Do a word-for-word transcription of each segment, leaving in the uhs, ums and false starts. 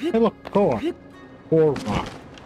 Hey, look, core. Core rock.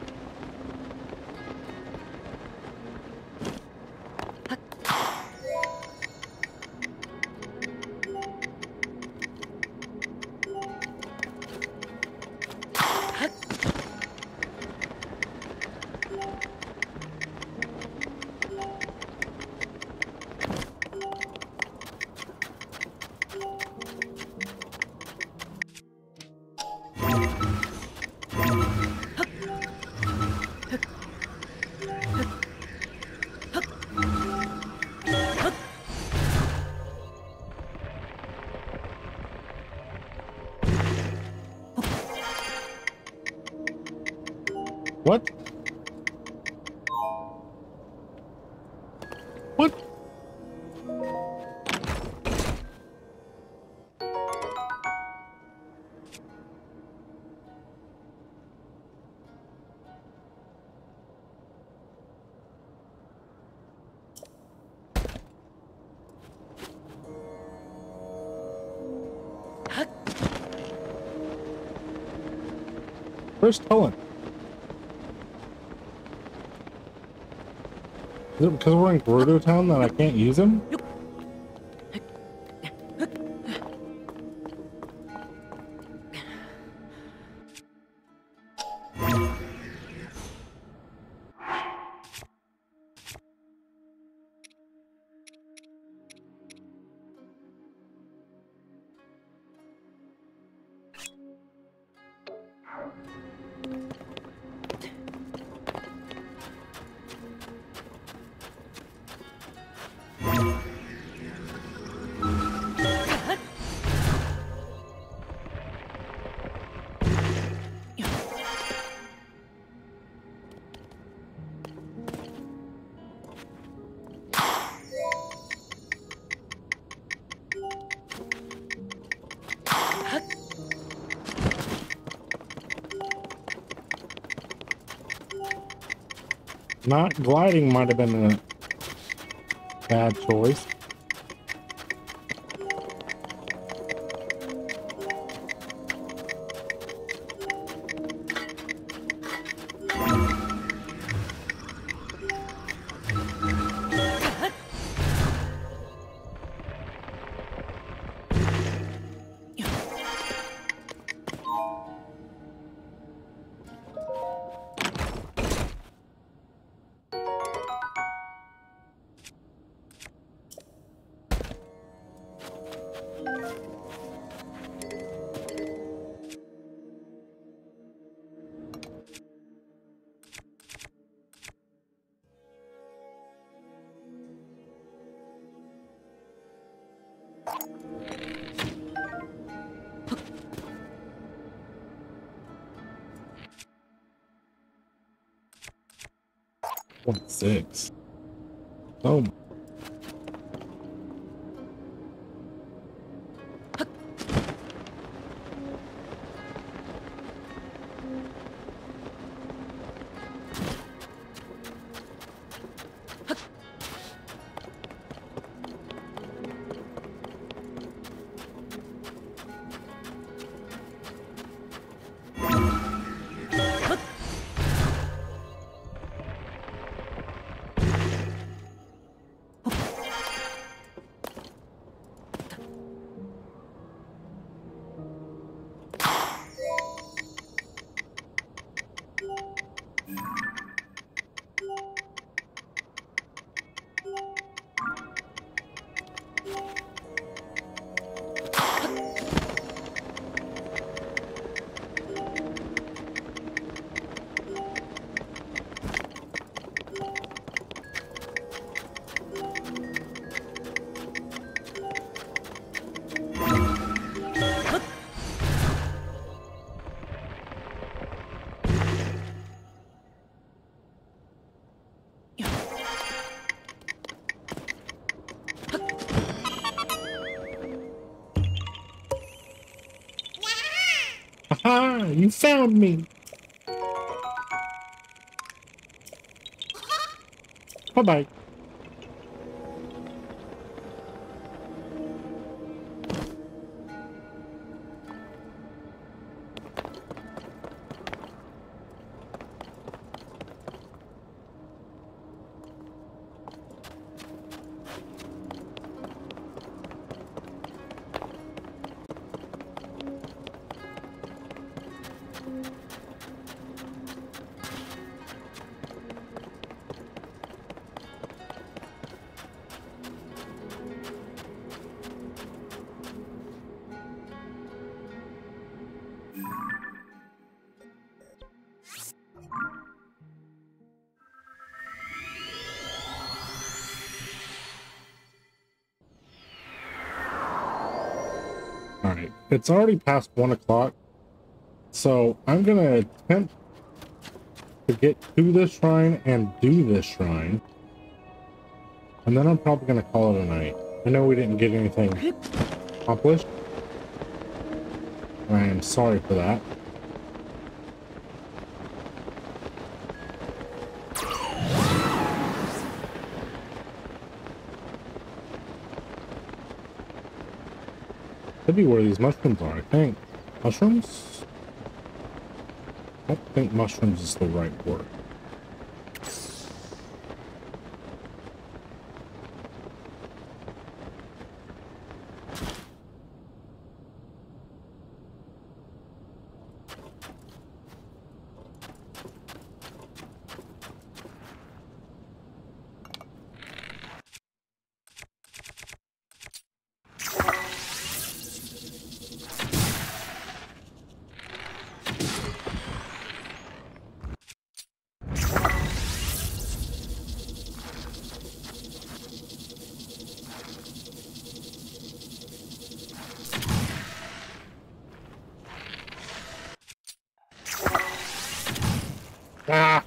What? What? Where's Cullen? Is it because we're in Gerudo Town that I can't use him? Not gliding might have been a bad choice. Point six. Oh. Aha! You found me! Bye-bye. Alright, it's already past one o'clock, so I'm gonna attempt to get to this shrine and do this shrine, and then I'm probably gonna call it a night. I know we didn't get anything accomplished. I am sorry for that. Could be where these mushrooms are, I think. Mushrooms? I don't think mushrooms is the right word. Ah!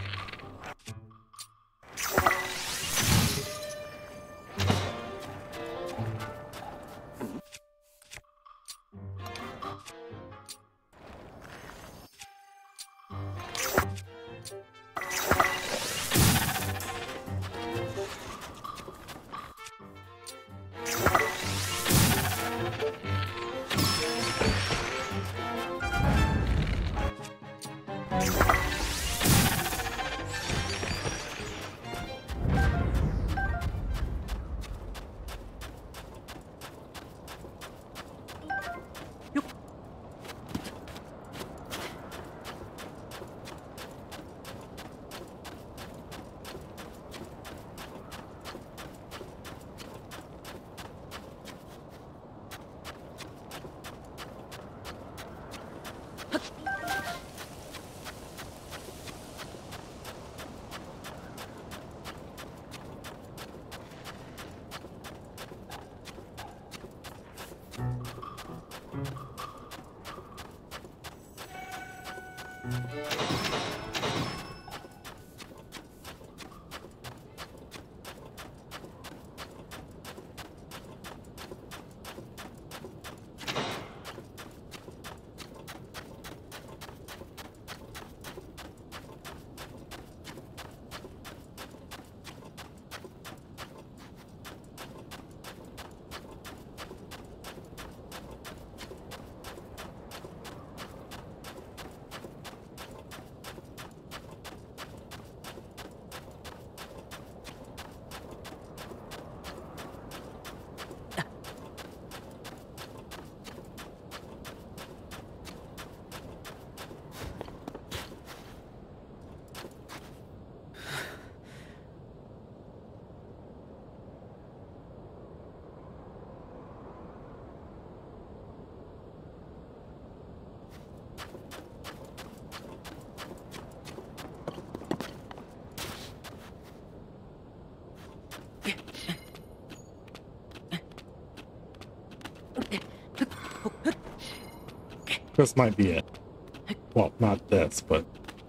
This might be it. Well, not this, but...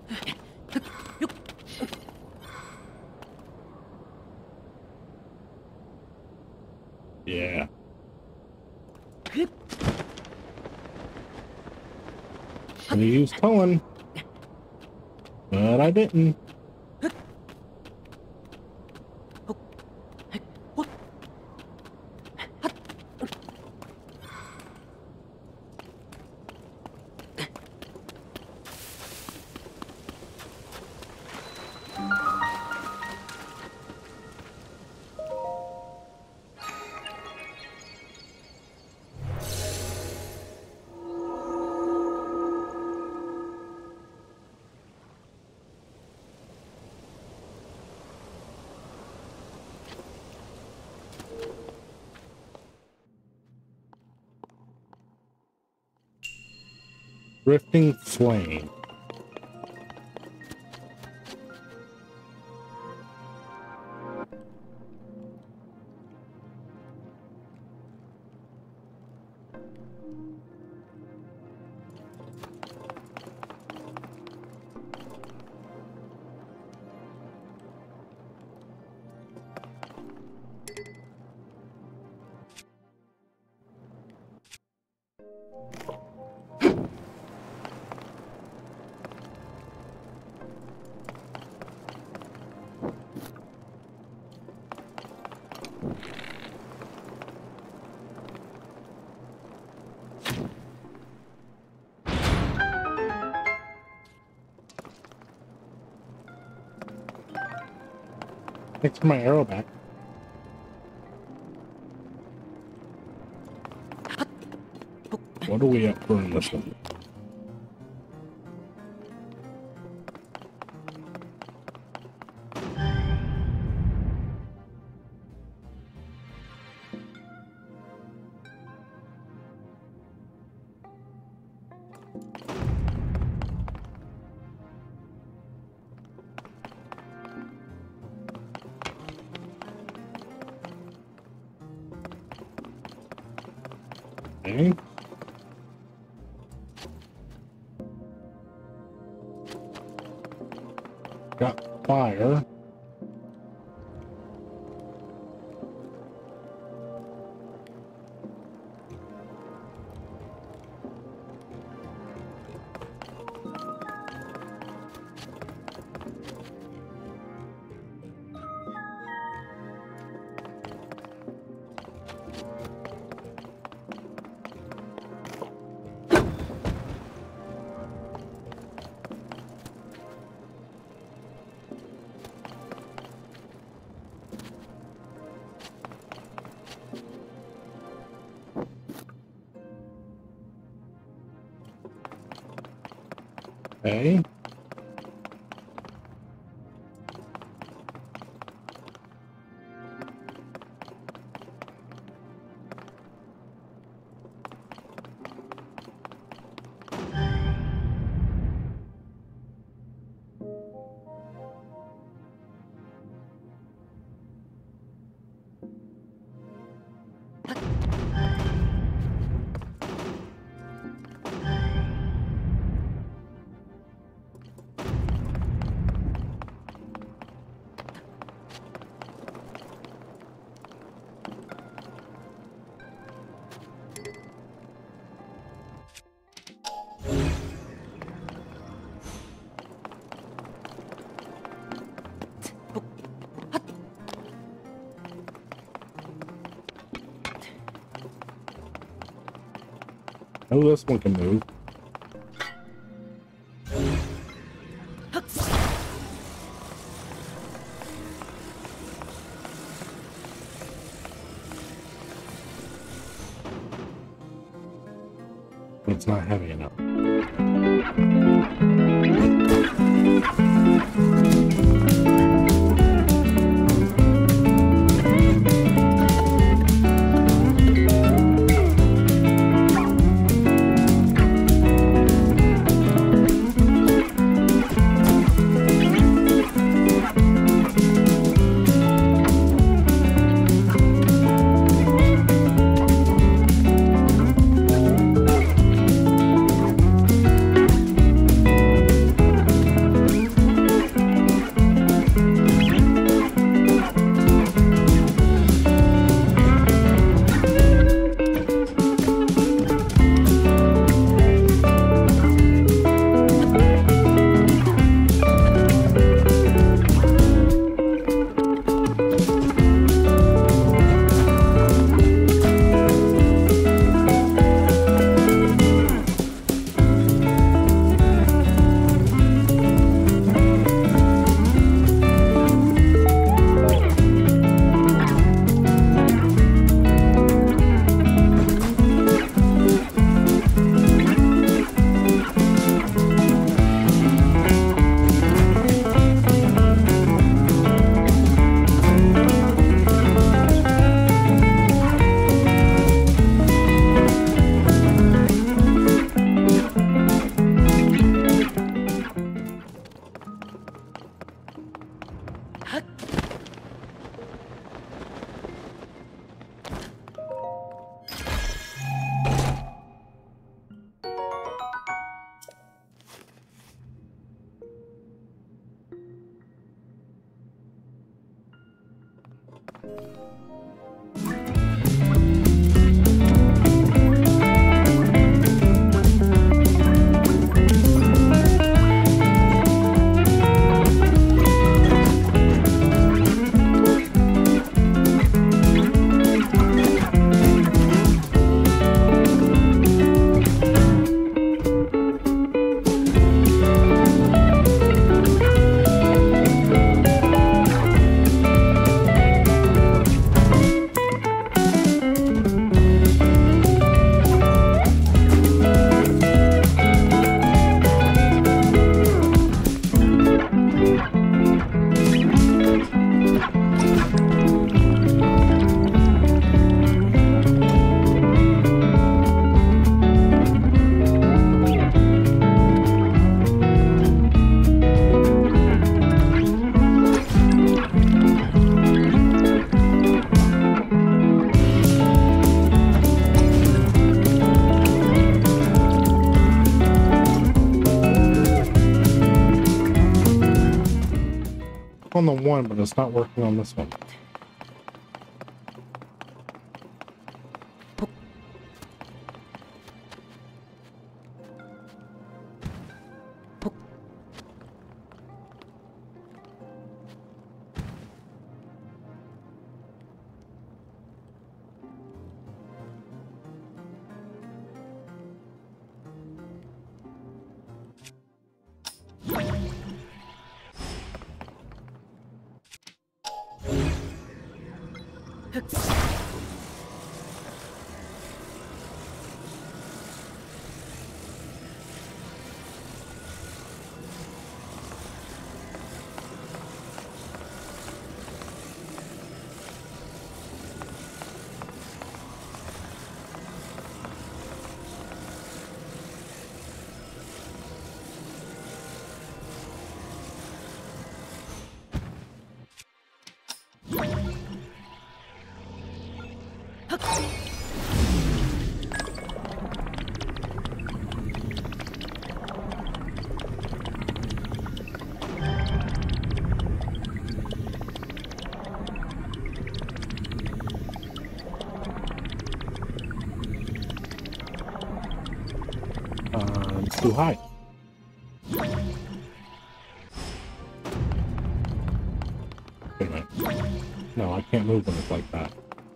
yeah. Could have used towing, but I didn't. Drifting flame. Thanks for my arrow back. What are we up for in this one? Okay. Got fire. Okay. Oh, this one can move. It's not heavy enough. On the one, but it's not working on this one. Uh, it's too high. Wait a minute. No, I can't move when it's like that.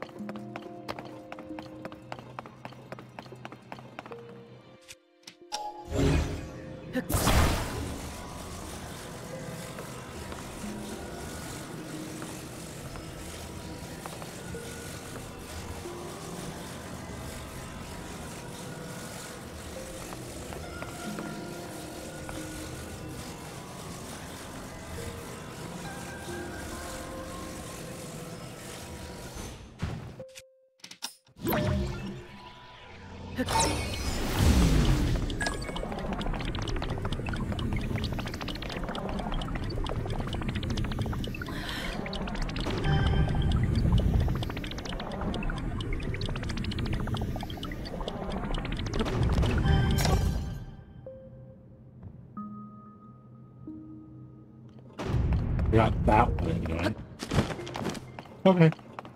Got that one anyway. Okay.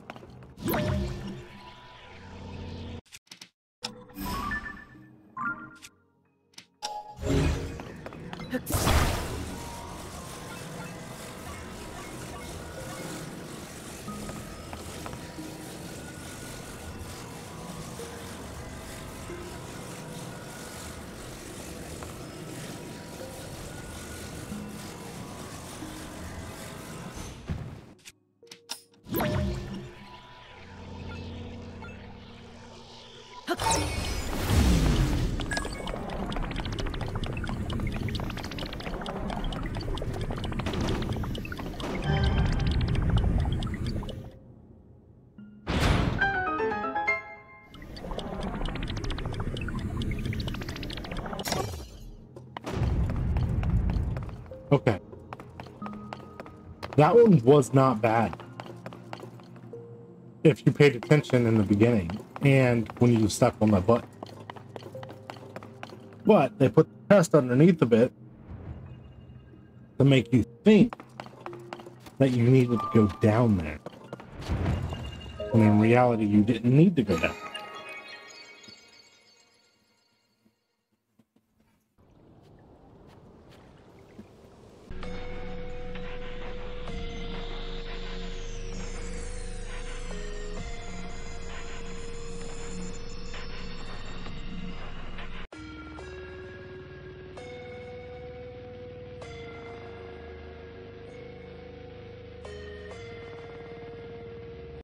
Okay. That one was not bad. If you paid attention in the beginning and when you stepped on that button. But they put the test underneath of it to make you think that you needed to go down there. when in reality you didn't need to go down.